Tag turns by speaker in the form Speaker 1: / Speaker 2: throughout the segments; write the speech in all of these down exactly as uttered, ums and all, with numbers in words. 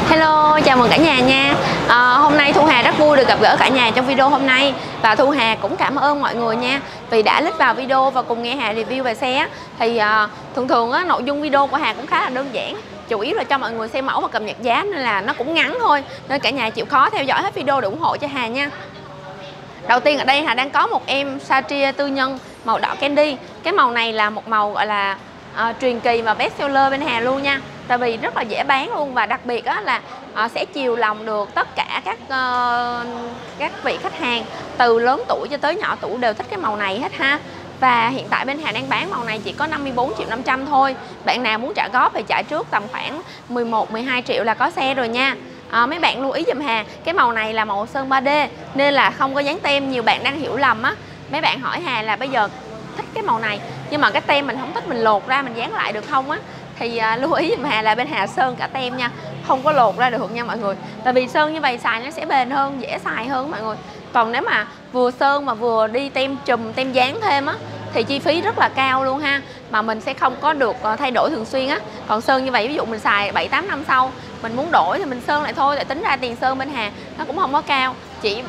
Speaker 1: Hello, chào mừng cả nhà nha. à, Hôm nay Thu Hà rất vui được gặp gỡ cả nhà trong video hôm nay. Và Thu Hà cũng cảm ơn mọi người nha, vì đã click vào video và cùng nghe Hà review về xe. Thì à, thường thường á, nội dung video của Hà cũng khá là đơn giản, chủ yếu là cho mọi người xem mẫu và cập nhật giá, nên là nó cũng ngắn thôi, nên cả nhà chịu khó theo dõi hết video để ủng hộ cho Hà nha. Đầu tiên ở đây Hà đang có một em Satria tư nhân màu đỏ candy. Cái màu này là một màu gọi là à, truyền kỳ và best seller bên Hà luôn nha. Tại vì rất là dễ bán luôn, và đặc biệt á, là à, sẽ chiều lòng được tất cả các uh, các vị khách hàng từ lớn tuổi cho tới nhỏ tuổi đều thích cái màu này hết ha. Và hiện tại bên Hà đang bán màu này chỉ có năm mươi bốn triệu năm trăm thôi. Bạn nào muốn trả góp thì trả trước tầm khoảng mười một mười hai triệu là có xe rồi nha. À, mấy bạn lưu ý giùm Hà, cái màu này là màu sơn ba D nên là không có dán tem. Nhiều bạn đang hiểu lầm á, mấy bạn hỏi Hà là bây giờ thích cái màu này nhưng mà cái tem mình không thích, mình lột ra mình dán lại được không á, thì à, lưu ý giùm Hà là bên Hà sơn cả tem nha, không có lột ra được nha mọi người. Tại vì sơn như vậy xài nó sẽ bền hơn, dễ xài hơn mọi người. Còn nếu mà vừa sơn mà vừa đi tem chùm, tem dán thêm á thì chi phí rất là cao luôn ha, mà mình sẽ không có được thay đổi thường xuyên á. Còn sơn như vậy, ví dụ mình xài bảy tám năm sau mình muốn đổi thì mình sơn lại thôi, để tính ra tiền sơn bên Hà nó cũng không có cao, chỉ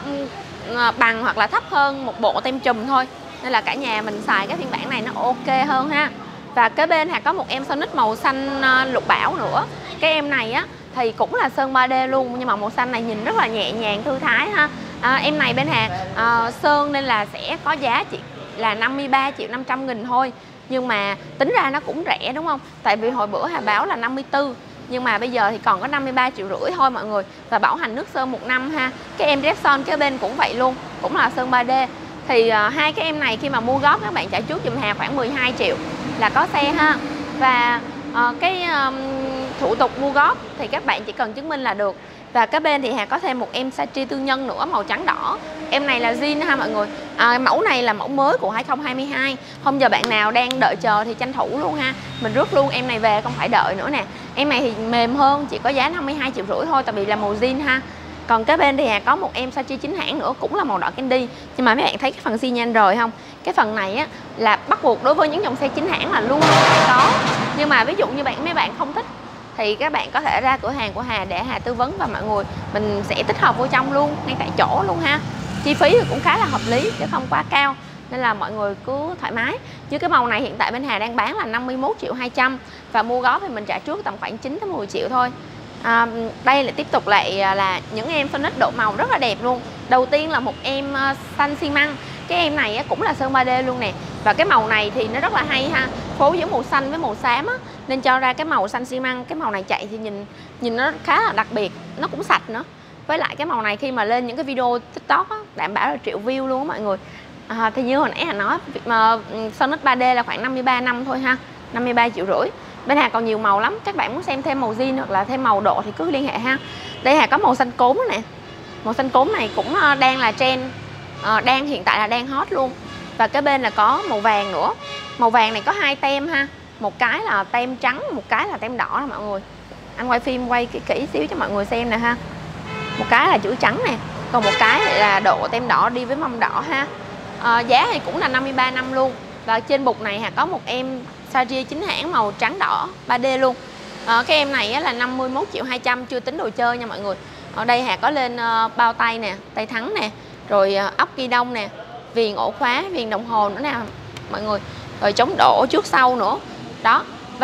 Speaker 1: bằng hoặc là thấp hơn một bộ tem chùm thôi. Nên là cả nhà mình xài cái phiên bản này nó ok hơn ha. Và kế bên Hà có một em Sonic màu xanh lục bảo nữa. Cái em này á thì cũng là sơn ba D luôn, nhưng mà màu xanh này nhìn rất là nhẹ nhàng thư thái ha. à, Em này bên Hà à, sơn nên là sẽ có giá chỉ là năm mươi ba triệu năm trăm nghìn thôi. Nhưng mà tính ra nó cũng rẻ đúng không? Tại vì hồi bữa Hà báo là năm mươi tư, nhưng mà bây giờ thì còn có năm mươi ba triệu rưỡi thôi mọi người. Và bảo hành nước sơn một năm ha. Cái em Repson kế bên cũng vậy luôn, cũng là sơn ba D. Thì uh, hai cái em này khi mà mua góp các bạn trả trước giùm Hà khoảng mười hai triệu là có xe ha. Và uh, cái um, thủ tục mua góp thì các bạn chỉ cần chứng minh là được. Và cái bên thì Hà có thêm một em Satria tư nhân nữa màu trắng đỏ. Em này là zin ha mọi người. à, Mẫu này là mẫu mới của hai không hai hai. Hôm giờ bạn nào đang đợi chờ thì tranh thủ luôn ha, mình rước luôn em này về, không phải đợi nữa nè. Em này thì mềm hơn, chỉ có giá năm mươi hai triệu rưỡi thôi, tại vì là màu zin ha. Còn cái bên thì Hà có một em Satria chính hãng nữa, cũng là màu đỏ candy. Nhưng mà mấy bạn thấy cái phần xi nhan rồi không? Cái phần này á là bắt buộc đối với những dòng xe chính hãng là luôn phải có. Nhưng mà ví dụ như bạn mấy bạn không thích thì các bạn có thể ra cửa hàng của Hà để Hà tư vấn, và mọi người mình sẽ tích hợp vô trong luôn, ngay tại chỗ luôn ha. Chi phí thì cũng khá là hợp lý chứ không quá cao, nên là mọi người cứ thoải mái. Như cái màu này hiện tại bên Hà đang bán là năm mươi mốt triệu hai trăm, và mua góp thì mình trả trước tầm khoảng chín tới mười triệu thôi. À, đây lại tiếp tục lại là những em Sonic độ màu rất là đẹp luôn. Đầu tiên là một em uh, xanh xi măng. Cái em này á, cũng là sơn ba D luôn nè. Và cái màu này thì nó rất là hay ha, phối giữa màu xanh với màu xám á, nên cho ra cái màu xanh xi măng. Cái màu này chạy thì nhìn nhìn nó khá là đặc biệt, nó cũng sạch nữa. Với lại cái màu này khi mà lên những cái video TikTok á, đảm bảo là triệu view luôn á mọi người. à, Thì như hồi nãy Hà nói, mà Sonic ba D là khoảng năm mươi ba năm thôi ha, năm mươi ba triệu rưỡi. Bên Hà còn nhiều màu lắm, các bạn muốn xem thêm màu zin hoặc là thêm màu độ thì cứ liên hệ ha. Đây Hà có màu xanh cốm nè. Màu xanh cốm này cũng đang là trend, đang hiện tại là đang hot luôn. Và cái bên là có màu vàng nữa. Màu vàng này có hai tem ha, một cái là tem trắng, một cái là tem đỏ nè mọi người. Anh quay phim quay kỹ kỹ xíu cho mọi người xem nè ha. Một cái là chữ trắng nè, còn một cái là độ tem đỏ đi với mâm đỏ ha. à, Giá thì cũng là năm mươi ba năm luôn. Và trên bục này Hà có một em Satria chính hãng màu trắng đỏ ba D luôn. à, Cái em này á, là năm mươi mốt triệu hai trăm, chưa tính đồ chơi nha mọi người. Ở đây Hà có lên uh, bao tay nè, tay thắng nè, rồi uh, ốc ghi đông nè, viền ổ khóa, viền đồng hồ nữa nè mọi người, rồi chống đổ trước sau nữa đó.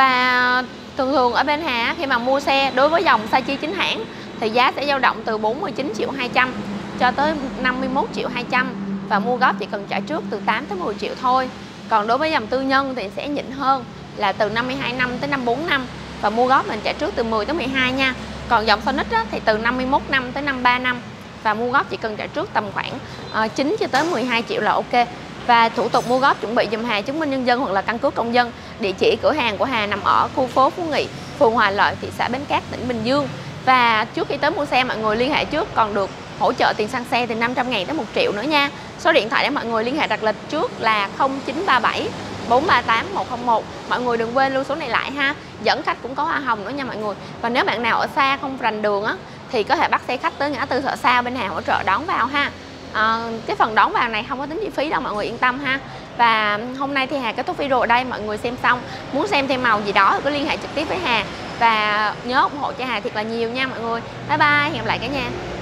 Speaker 1: Và thường thường ở bên Hà khi mà mua xe đối với dòng Satria chính hãng thì giá sẽ dao động từ bốn mươi chín triệu hai trăm cho tới năm mươi mốt triệu hai trăm, và mua góp chỉ cần trả trước từ tám tới mười triệu thôi. Còn đối với dòng tư nhân thì sẽ nhỉnh hơn, là từ năm mươi hai năm tới năm mươi bốn năm, và mua góp mình trả trước từ mười tới mười hai nha. Còn dòng Sonic á, thì từ năm mươi mốt năm tới năm mươi ba năm, và mua góp chỉ cần trả trước tầm khoảng uh, chín cho tới mười hai triệu là ok. Và thủ tục mua góp chuẩn bị dùm Hà chứng minh nhân dân hoặc là căn cước công dân. Địa chỉ cửa hàng của Hà nằm ở khu phố Phú Nghị, phường Hòa Lợi, thị xã Bến Cát, tỉnh Bình Dương. Và trước khi tới mua xe mọi người liên hệ trước còn được hỗ trợ tiền xăng xe từ năm trăm ngàn tới một triệu nữa nha. Số điện thoại để mọi người liên hệ đặt lịch trước là không chín ba bảy bốn ba tám một không một. Mọi người đừng quên lưu số này lại ha. Dẫn khách cũng có hoa hồng nữa nha mọi người. Và nếu bạn nào ở xa không rành đường á thì có thể bắt xe khách tới ngã tư Thợ Sao, bên Hà hỗ trợ đón vào ha. à, Cái phần đón vào này không có tính chi phí đâu, mọi người yên tâm ha. Và hôm nay thì Hà kết thúc video ở đây. Mọi người xem xong muốn xem thêm màu gì đó thì cứ liên hệ trực tiếp với Hà. và nhớ ủng hộ cho Hà thiệt là nhiều nha mọi người. Bye bye, hẹn gặp lại cả nhà.